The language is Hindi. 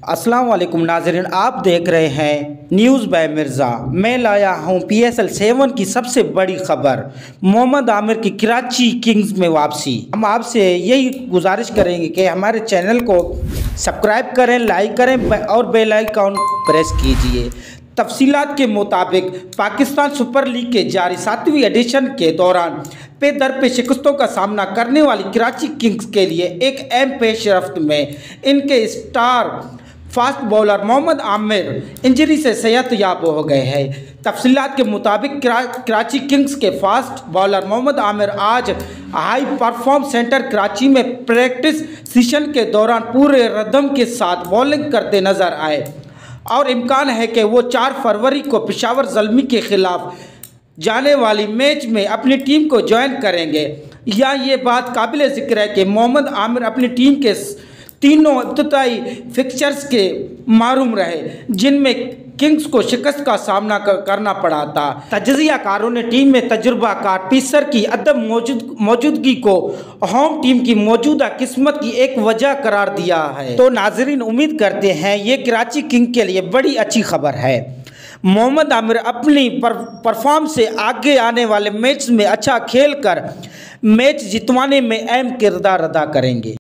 अस्सलाम वालेकुम नाज़रीन, आप देख रहे हैं न्यूज़ बाय मिर्ज़ा। मैं लाया हूं PSL 7 की सबसे बड़ी खबर, मोहम्मद आमिर की कराची किंग्स में वापसी। हम आपसे यही गुजारिश करेंगे कि हमारे चैनल को सब्सक्राइब करें, लाइक करें और बेल आइकन प्रेस कीजिए। तफसीलात के मुताबिक पाकिस्तान सुपर लीग के जारी 7वीं एडिशन के दौरान पे शिकस्तों का सामना करने वाली कराची किंग्स के लिए एक अहम पेशरफ्त में इनके star fast bowler Mohammad Amir injury से सेहतयाब हो गए हैं। तफसीलात के मुताबिक कराची किंग्स के फास्ट बॉलर मोहम्मद आमिर आज हाई परफॉर्म सेंटर कराची में प्रैक्टिस सेशन के दौरान पूरे रदम के साथ बॉलिंग करते नजर आए और इम्कान है कि वो 4 फरवरी को पेशावर ज़ल्मी के खिलाफ जाने वाली मैच में अपनी टीम को ज्वाइन करेंगे। या ये बात काबिल ज़िक्र है कि मोहम्मद आमिर अपनी टीम के तीनों इब्तदाई फिक्चर्स के मारूम रहे, जिनमें किंग्स को शिकस्त का सामना करना पड़ा था। तजज़ियाकारों ने टीम में तजुर्बाकार पेसर की अदम मौजूदगी को होम टीम की मौजूदा किस्मत की एक वजह करार दिया है। तो नाजरीन, उम्मीद करते हैं ये कराची किंग के लिए बड़ी अच्छी खबर है। मोहम्मद आमिर अपनी परफॉर्म से आगे आने वाले मैच में अच्छा खेल कर मैच जितवाने में अहम किरदार अदा करेंगे।